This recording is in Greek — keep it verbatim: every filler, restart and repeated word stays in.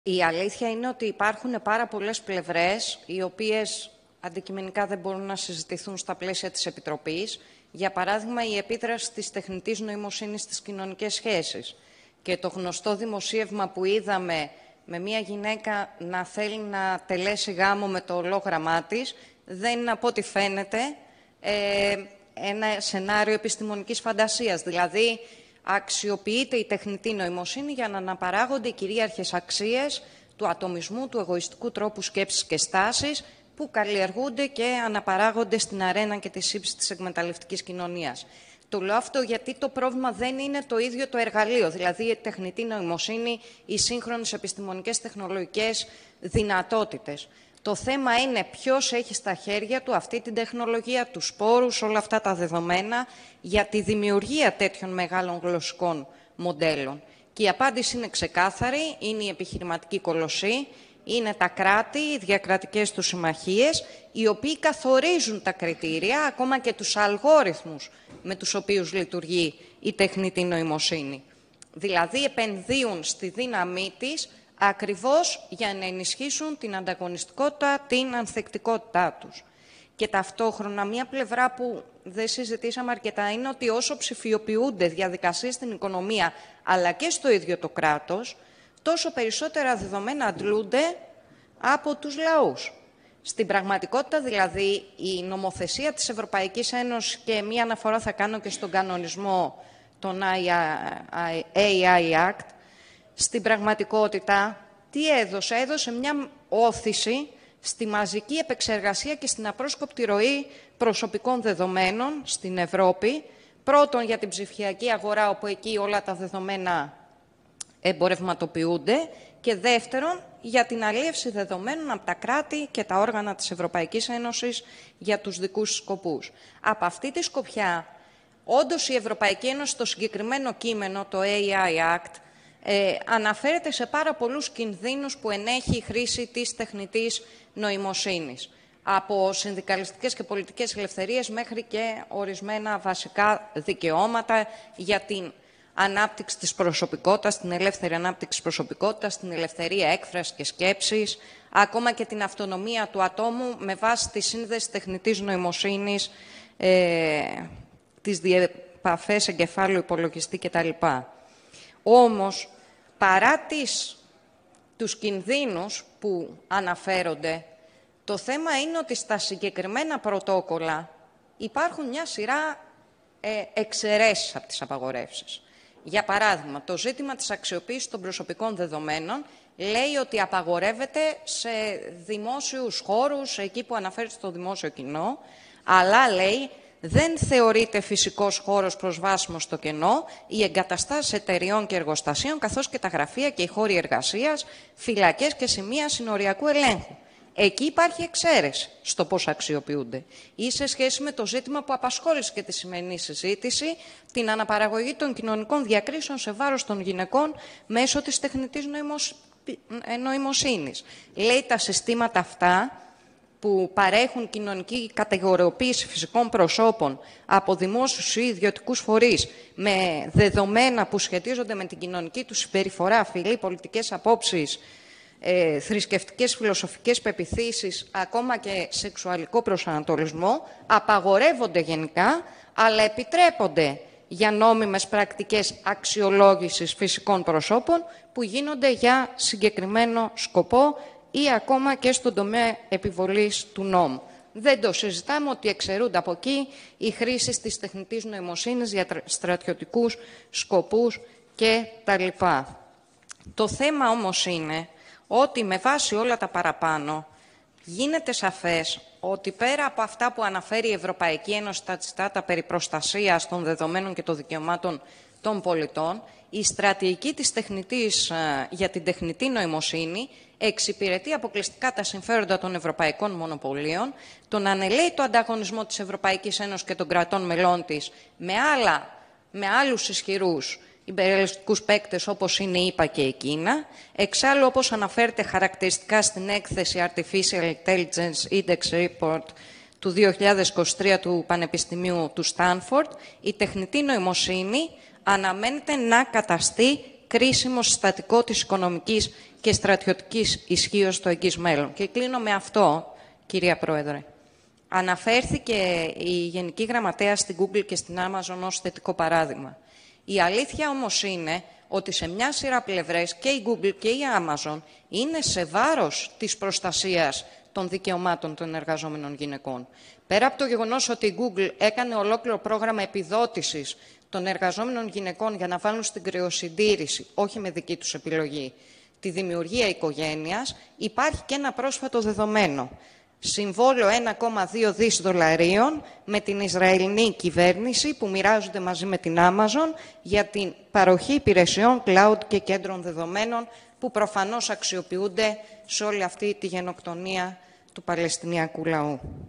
Η αλήθεια είναι ότι υπάρχουν πάρα πολλές πλευρές, οι οποίες αντικειμενικά δεν μπορούν να συζητηθούν στα πλαίσια της Επιτροπής. Για παράδειγμα, η επίδραση της τεχνητής νοημοσύνης στις κοινωνικές σχέσεις. Και το γνωστό δημοσίευμα που είδαμε με μια γυναίκα να θέλει να τελέσει γάμο με το ολόγραμμά της, δεν είναι, από ό,τι φαίνεται, ε, ένα σενάριο επιστημονικής φαντασίας. Δηλαδή, αξιοποιείται η τεχνητή νοημοσύνη για να αναπαράγονται οι κυρίαρχες αξίες του ατομισμού, του εγωιστικού τρόπου σκέψης και στάσης, που καλλιεργούνται και αναπαράγονται στην αρένα και τη ύψη της εκμεταλλευτικής κοινωνίας. Το λέω αυτό γιατί το πρόβλημα δεν είναι το ίδιο το εργαλείο, δηλαδή η τεχνητή νοημοσύνη, οι σύγχρονες επιστημονικές τεχνολογικές δυνατότητες. Το θέμα είναι ποιος έχει στα χέρια του αυτή την τεχνολογία, τους πόρους, όλα αυτά τα δεδομένα για τη δημιουργία τέτοιων μεγάλων γλωσσικών μοντέλων. Και η απάντηση είναι ξεκάθαρη, είναι η επιχειρηματική κολοσσή, είναι τα κράτη, οι διακρατικές τους συμμαχίες, οι οποίοι καθορίζουν τα κριτήρια, ακόμα και τους αλγόριθμους με τους οποίους λειτουργεί η τεχνητή νοημοσύνη. Δηλαδή επενδύουν στη δύναμή της ακριβώς για να ενισχύσουν την ανταγωνιστικότητα, την ανθεκτικότητά τους. Και ταυτόχρονα μια πλευρά που δεν συζητήσαμε αρκετά είναι ότι όσο ψηφιοποιούνται διαδικασίες στην οικονομία αλλά και στο ίδιο το κράτος, τόσο περισσότερα δεδομένα αντλούνται από τους λαούς. Στην πραγματικότητα δηλαδή η νομοθεσία της Ευρωπαϊκής Ένωσης, και μία αναφορά θα κάνω και στον κανονισμό, τον έι άι Act, στην πραγματικότητα τι έδωσε, έδωσε μια όθηση στη μαζική επεξεργασία και στην απρόσκοπτη ροή προσωπικών δεδομένων στην Ευρώπη, πρώτον για την ψηφιακή αγορά, όπου εκεί όλα τα δεδομένα εμπορευματοποιούνται, και δεύτερον για την αλίευση δεδομένων από τα κράτη και τα όργανα της Ευρωπαϊκής Ένωσης για τους δικούς σκοπούς. Από αυτή τη σκοπιά, όντως η Ευρωπαϊκή Ένωση στο συγκεκριμένο κείμενο, το έι άι Act, ε, αναφέρεται σε πάρα πολλούς κινδύνους που ενέχει η χρήση της τεχνητής νοημοσύνης. Από συνδικαλιστικές και πολιτικές ελευθερίες μέχρι και ορισμένα βασικά δικαιώματα για την ανάπτυξη της προσωπικότητας, την ελεύθερη ανάπτυξη της προσωπικότητας, την ελευθερία έκφρασης και σκέψης, ακόμα και την αυτονομία του ατόμου με βάση τη σύνδεση τεχνητής νοημοσύνης, ε, τις διεπαφές εγκεφάλου υπολογιστή κτλ. Όμως, παρά τις, τους κινδύνους που αναφέρονται, το θέμα είναι ότι στα συγκεκριμένα πρωτόκολλα υπάρχουν μια σειρά ε, εξαιρέσεις από τις απαγορεύσεις. Για παράδειγμα, το ζήτημα της αξιοποίησης των προσωπικών δεδομένων λέει ότι απαγορεύεται σε δημόσιους χώρους, εκεί που αναφέρεται στο δημόσιο κοινό, αλλά λέει δεν θεωρείται φυσικός χώρος προσβάσιμος στο κενό οι εγκαταστάσεις εταιριών και εργοστασίων, καθώς και τα γραφεία και οι χώροι εργασίας, φυλακές και σημεία συνοριακού ελέγχου. Εκεί υπάρχει εξαίρεση στο πώς αξιοποιούνται. Ή σε σχέση με το ζήτημα που απασχόλησε και τη σημερινή συζήτηση, την αναπαραγωγή των κοινωνικών διακρίσεων σε βάρος των γυναικών μέσω της τεχνητής νοημοσύνης. Λέει τα συστήματα αυτά που παρέχουν κοινωνική κατηγοριοποίηση φυσικών προσώπων από δημόσιους ή ιδιωτικούς φορείς με δεδομένα που σχετίζονται με την κοινωνική του συμπεριφορά, φυλή, πολιτικές απόψεις, ε, θρησκευτικές, φιλοσοφικές πεποιθήσεις, ακόμα και σεξουαλικό προσανατολισμό, απαγορεύονται γενικά, αλλά επιτρέπονται για νόμιμες πρακτικές αξιολόγησης φυσικών προσώπων που γίνονται για συγκεκριμένο σκοπό ή ακόμα και στον τομέα επιβολής του νόμου. Δεν το συζητάμε ότι εξαιρούνται από εκεί οι χρήσεις της τεχνητής νοημοσύνης για στρατιωτικούς σκοπούς και τα λοιπά. Το θέμα όμως είναι ότι με βάση όλα τα παραπάνω γίνεται σαφές ότι πέρα από αυτά που αναφέρει η Ευρωπαϊκή Ένωση στα τσιτάτα περί προστασίας των δεδομένων και των δικαιωμάτων των πολιτών, η στρατηγική της τεχνητής, για την τεχνητή νοημοσύνη εξυπηρετεί αποκλειστικά τα συμφέροντα των ευρωπαϊκών μονοπωλίων, τον ανελαίητο ανταγωνισμό της Ευρωπαϊκής Ένωσης και των κρατών μελών της με, άλλα, με άλλους ισχυρούς υπερελιστικούς παίκτες όπως είναι η ΗΠΑ και η Κίνα. Εξάλλου, όπως αναφέρεται χαρακτηριστικά στην έκθεση Artificial Intelligence Index Report του δύο χιλιάδες είκοσι τρία του Πανεπιστημίου του Στάνφορντ, η τεχνητή νοημοσύνη αναμένεται να καταστεί κρίσιμο συστατικό της οικονομικής και στρατιωτικής ισχύως στο εγγύς μέλλον. Και κλείνω με αυτό, κυρία Πρόεδρε. Αναφέρθηκε η Γενική Γραμματέα στην Google και στην Amazon ως θετικό παράδειγμα. Η αλήθεια όμως είναι ότι σε μια σειρά πλευρές και η Google και η Amazon είναι σε βάρος της προστασίας των δικαιωμάτων των εργαζόμενων γυναικών. Πέρα από το γεγονός ότι η Google έκανε ολόκληρο πρόγραμμα επιδότησης των εργαζόμενων γυναικών για να βάλουν στην κρεοσυντήρηση, όχι με δική τους επιλογή, τη δημιουργία οικογένειας, υπάρχει και ένα πρόσφατο δεδομένο. Συμβόλαιο ένα κόμμα δύο δις δολαρίων με την Ισραηλινή κυβέρνηση που μοιράζονται μαζί με την Amazon για την παροχή υπηρεσιών cloud και κέντρων δεδομένων που προφανώς αξιοποιούνται σε όλη αυτή τη γενοκτονία του Παλαιστινιακού λαού.